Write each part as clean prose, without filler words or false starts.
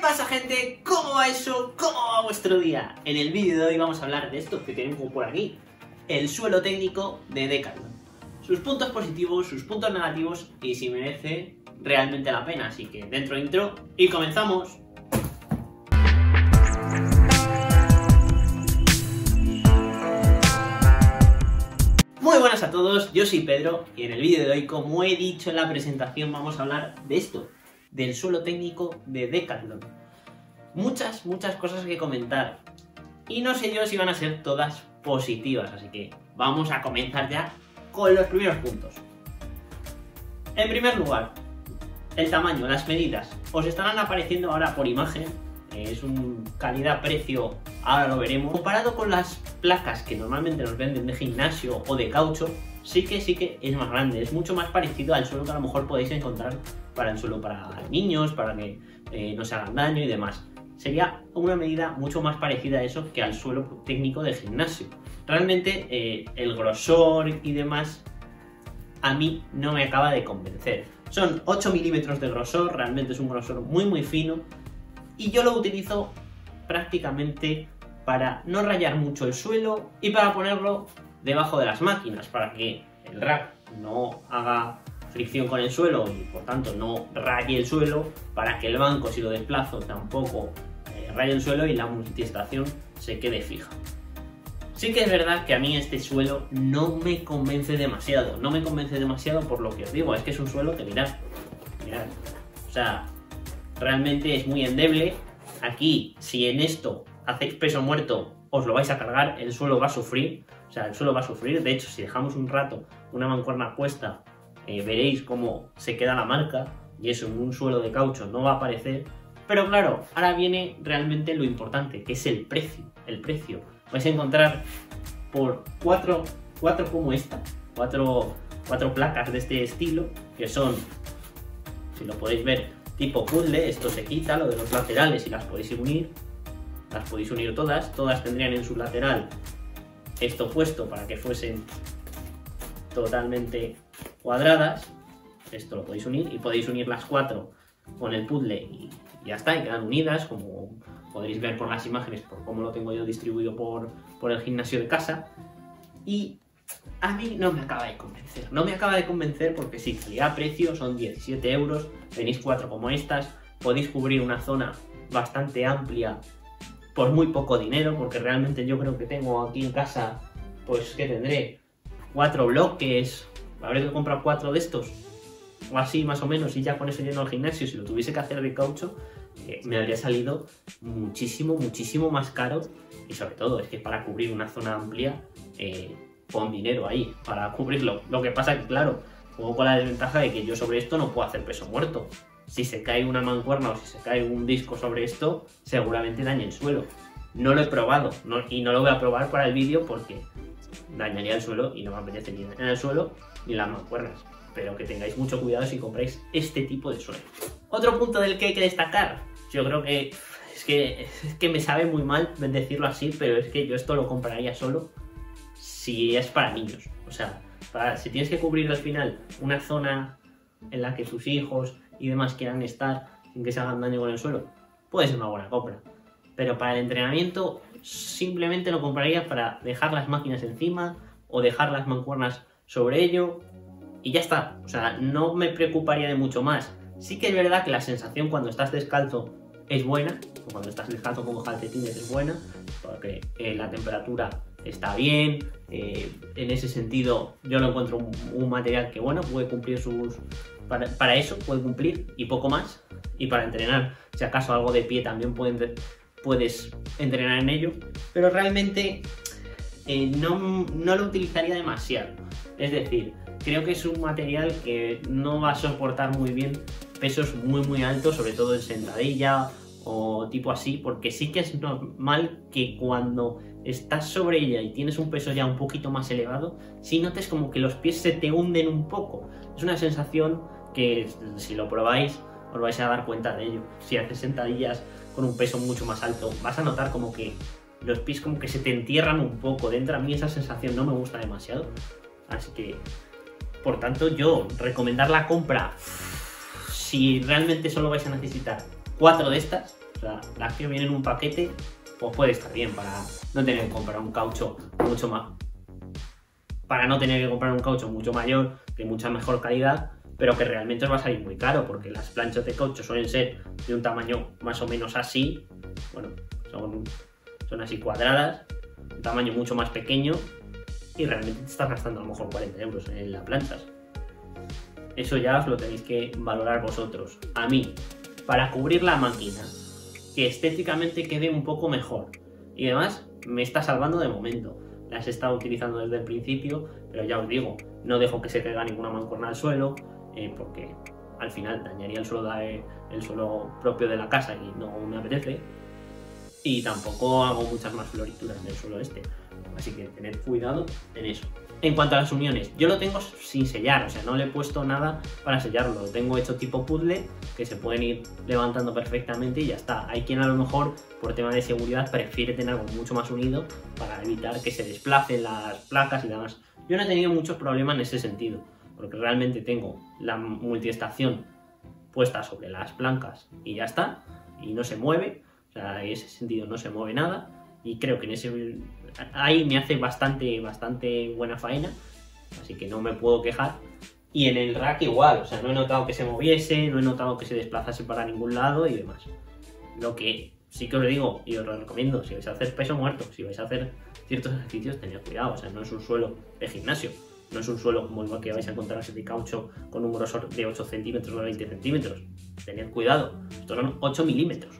pasa, gente? ¿Cómo va eso? ¿Cómo va vuestro día? En el vídeo de hoy vamos a hablar de esto que tenemos por aquí, el suelo técnico de Decathlon. Sus puntos positivos, sus puntos negativos y si merece realmente la pena. Así que dentro intro y comenzamos. Muy buenas a todos, yo soy Pedro y en el vídeo de hoy, como he dicho en la presentación, vamos a hablar de esto, del suelo técnico de Decathlon. Muchas cosas que comentar y no sé yo si van a ser todas positivas, así que vamos a comenzar ya con los primeros puntos. En primer lugar, el tamaño, las medidas, os estarán apareciendo ahora por imagen, es un calidad-precio, ahora lo veremos. Comparado con las placas que normalmente nos venden de gimnasio o de caucho, sí que es más grande, es mucho más parecido al suelo que a lo mejor podéis encontrar para el suelo para niños, para que no se hagan daño y demás. Sería una medida mucho más parecida a eso que al suelo técnico de gimnasio. Realmente el grosor y demás a mí no me acaba de convencer. Son 8 milímetros de grosor, realmente es un grosor muy fino y yo lo utilizo prácticamente para no rayar mucho el suelo y para ponerlo debajo de las máquinas, para que el rack no haga fricción con el suelo y por tanto no raye el suelo, para que el banco, si lo desplazo, tampoco raye el suelo y la multiestación se quede fija. Sí que es verdad que a mí este suelo no me convence demasiado, por lo que os digo, es que es un suelo que mirad, o sea, realmente es muy endeble. Aquí, si en esto hacéis peso muerto, os lo vais a cargar, el suelo va a sufrir, de hecho, si dejamos un rato una mancuerna puesta, veréis cómo se queda la marca, y eso en un suelo de caucho no va a aparecer. Pero claro, ahora viene realmente lo importante, que es el precio. Vais a encontrar por cuatro como esta, cuatro placas de este estilo, que son, si lo podéis ver, tipo puzzle. Esto se quita, lo de los laterales, y las podéis unir todas tendrían en su lateral esto puesto para que fuesen totalmente cuadradas. Esto lo podéis unir y podéis unir las 4 con el puzzle y ya está, y quedan unidas, como podréis ver por las imágenes, por cómo lo tengo yo distribuido por el gimnasio de casa. Y a mí no me acaba de convencer, porque sí, calidad-precio, son 17 euros, tenéis 4 como estas, podéis cubrir una zona bastante amplia por muy poco dinero, porque realmente yo creo que tengo aquí en casa, pues que tendré 4 bloques, habré que comprar 4 de estos, o así más o menos, y ya con eso lleno al gimnasio. Si lo tuviese que hacer de caucho, me habría salido muchísimo más caro, y sobre todo es que para cubrir una zona amplia, pon dinero ahí para cubrirlo. Lo que pasa que, claro, juego con la desventaja de que yo sobre esto no puedo hacer peso muerto. Si se cae una mancuerna o si se cae un disco sobre esto, seguramente daña el suelo. No lo he probado y no lo voy a probar para el vídeo porque dañaría el suelo y no me apetece ni dañar el suelo ni las mancuernas. Pero que tengáis mucho cuidado si compráis este tipo de suelo. Otro punto del que hay que destacar, yo creo que es que me sabe muy mal decirlo así, pero es que yo esto lo compraría solo si es para niños. O sea, si tienes que cubrir al final una zona en la que tus hijos y demás quieran estar sin que se hagan daño con el suelo, puede ser una buena compra. Pero para el entrenamiento simplemente lo compraría para dejar las máquinas encima o dejar las mancuernas sobre ello y ya está. O sea, no me preocuparía de mucho más. Sí que es verdad que la sensación cuando estás descalzo es buena, o cuando estás descalzo con calcetines es buena, porque la temperatura está bien. En ese sentido yo lo encuentro un material que, bueno, puede cumplir para eso puede cumplir y poco más. Y para entrenar, si acaso algo de pie también puedes entrenar en ello, pero realmente no lo utilizaría demasiado. Es decir, creo que es un material que no va a soportar muy bien pesos muy altos, sobre todo en sentadilla o tipo así, porque sí que es normal que cuando estás sobre ella y tienes un peso ya un poquito más elevado, si notes como que los pies se te hunden un poco. Es una sensación que, si lo probáis, os vais a dar cuenta de ello. Si haces sentadillas con un peso mucho más alto, vas a notar como que los pies como que se te entierran un poco dentro. A mí esa sensación no me gusta demasiado, así que, por tanto, yo recomendar la compra si realmente solo vais a necesitar 4 de estas, O sea, las que vienen en un paquete, pues puede estar bien para no tener que comprar un caucho mucho más. Para no tener que comprar un caucho mucho mayor, de mucha mejor calidad, pero que realmente os va a salir muy caro, porque las planchas de caucho suelen ser de un tamaño más o menos así, bueno, son así cuadradas, un tamaño mucho más pequeño, y realmente te estás gastando a lo mejor 40 euros en las planchas. Eso ya os lo tenéis que valorar vosotros. A mí, para cubrir la máquina, que estéticamente quede un poco mejor, y además me está salvando de momento. Las he estado utilizando desde el principio, pero ya os digo, no dejo que se caiga ninguna mancuerna al suelo, porque al final dañaría el suelo propio de la casa y no me apetece. Y tampoco hago muchas más florituras del suelo este, así que tened cuidado en eso. En cuanto a las uniones, yo lo tengo sin sellar, o sea, no le he puesto nada para sellarlo, lo tengo hecho tipo puzzle, que se pueden ir levantando perfectamente y ya está. Hay quien a lo mejor, por tema de seguridad, prefiere tener algo mucho más unido para evitar que se desplacen las placas y demás. Yo no he tenido muchos problemas en ese sentido, porque realmente tengo la multiestación puesta sobre las plancas y ya está, y no se mueve, o sea, en ese sentido no se mueve nada. Y creo que ahí me hace bastante buena faena, así que no me puedo quejar. Y en el rack igual, o sea, no he notado que se moviese, no he notado que se desplazase para ningún lado y demás. Lo que sí que os digo y os lo recomiendo, si vais a hacer peso muerto, si vais a hacer ciertos ejercicios, tened cuidado, o sea, no es un suelo de gimnasio, no es un suelo como el que vais a encontrar de caucho con un grosor de 8 centímetros o 20 centímetros. Tened cuidado, estos son 8 milímetros,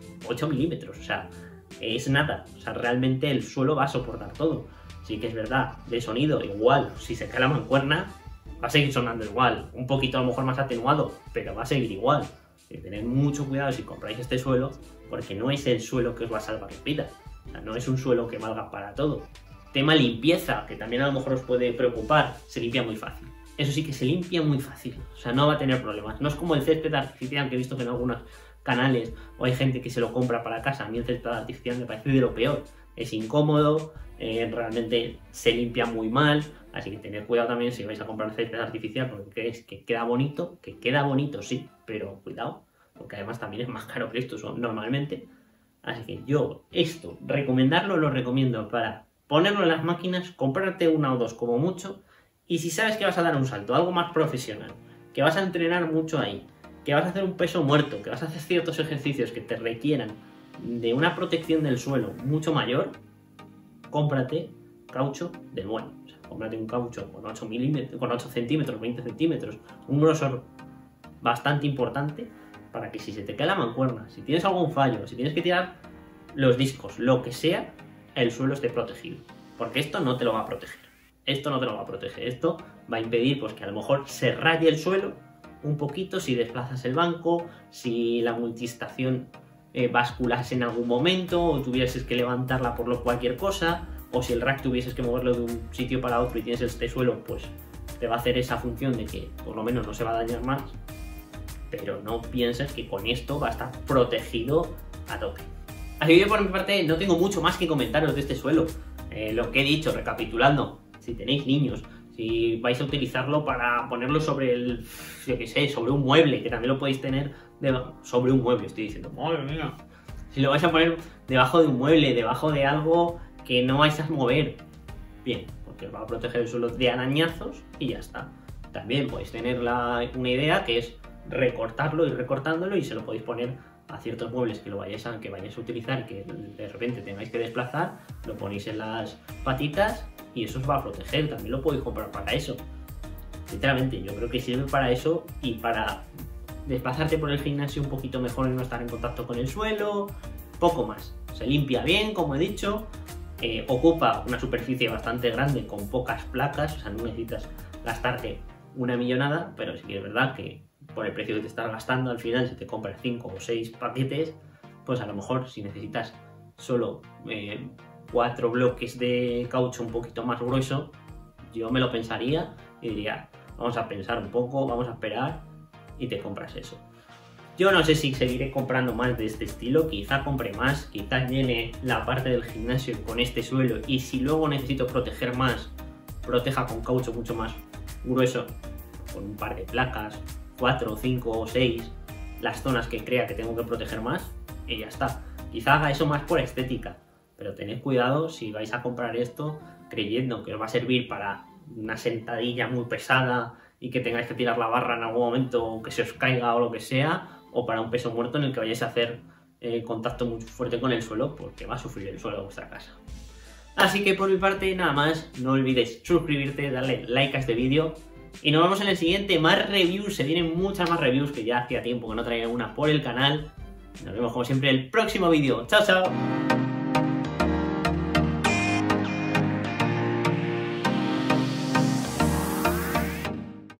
o sea, es nada, o sea, realmente el suelo va a soportar todo. Sí que es verdad, de sonido igual, si se cae la mancuerna va a seguir sonando igual, un poquito a lo mejor más atenuado, pero va a seguir igual. Y tened mucho cuidado si compráis este suelo, porque no es el suelo que os va a salvar la vida, o sea, no es un suelo que valga para todo. Tema limpieza, que también a lo mejor os puede preocupar, se limpia muy fácil. Eso sí que se limpia muy fácil, o sea, no va a tener problemas. No es como el césped artificial que he visto que en algunas canales o hay gente que se lo compra para casa. A mí el césped artificial me parece de lo peor, es incómodo, realmente se limpia muy mal, así que tened cuidado también si vais a comprar césped artificial, porque es que queda bonito sí, pero cuidado, porque además también es más caro que esto normalmente. Así que yo esto, recomendarlo, lo recomiendo para ponerlo en las máquinas, comprarte una o dos como mucho, y si sabes que vas a dar un salto, algo más profesional, que vas a entrenar mucho ahí, que vas a hacer un peso muerto, que vas a hacer ciertos ejercicios que te requieran de una protección del suelo mucho mayor, cómprate caucho del bueno. O sea, cómprate un caucho con 8 centímetros, 20 centímetros, un grosor bastante importante, para que si se te cae la mancuerna, si tienes algún fallo, si tienes que tirar los discos, lo que sea, el suelo esté protegido. Porque esto no te lo va a proteger. Esto va a impedir pues, que a lo mejor se raye el suelo un poquito si desplazas el banco, si la multiestación basculase en algún momento o tuvieses que levantarla por cualquier cosa, o si el rack tuvieses que moverlo de un sitio para otro y tienes este suelo, pues te va a hacer esa función de que por lo menos no se va a dañar más, pero no pienses que con esto va a estar protegido a tope. Así que por mi parte no tengo mucho más que comentaros de este suelo. Lo que he dicho, recapitulando, si tenéis niños, si vais a utilizarlo para ponerlo sobre sobre un mueble, que también lo podéis tener sobre un mueble, estoy diciendo, madre mía. Si lo vais a poner debajo de un mueble, debajo de algo que no vais a mover, bien, porque os va a proteger el suelo de arañazos y ya está. También podéis tener una idea que es recortarlo y recortándolo y se lo podéis poner a ciertos muebles que vayáis a utilizar y que de repente tengáis que desplazar, lo ponéis en las patitas y eso os va a proteger. También lo podéis comprar para eso. Sinceramente, yo creo que sirve para eso y para desplazarte por el gimnasio un poquito mejor y no estar en contacto con el suelo, poco más. Se limpia bien, como he dicho, ocupa una superficie bastante grande con pocas placas, o sea, no necesitas gastarte una millonada, pero sí que es verdad que por el precio que te estás gastando, al final si te compras 5 o 6 paquetes, pues a lo mejor si necesitas solo 4 bloques de caucho un poquito más grueso, yo me lo pensaría y diría, vamos a pensar un poco, vamos a esperar y te compras eso. Yo no sé si seguiré comprando más de este estilo, quizá compre más, quizá llene la parte del gimnasio con este suelo y si luego necesito proteger más, proteja con caucho mucho más grueso, con un par de placas, 4, 5 o 6, las zonas que crea que tengo que proteger más y ya está. Quizá haga eso más por estética, pero tened cuidado si vais a comprar esto creyendo que os va a servir para una sentadilla muy pesada y que tengáis que tirar la barra en algún momento o que se os caiga o lo que sea, o para un peso muerto en el que vayáis a hacer contacto muy fuerte con el suelo, porque va a sufrir el suelo de vuestra casa. Así que por mi parte nada más, no olvidéis suscribirte, darle like a este vídeo y nos vemos en el siguiente. Más reviews, se vienen muchas más reviews que ya hacía tiempo que no traía una por el canal. Nos vemos como siempre en el próximo vídeo. ¡Chao, chao!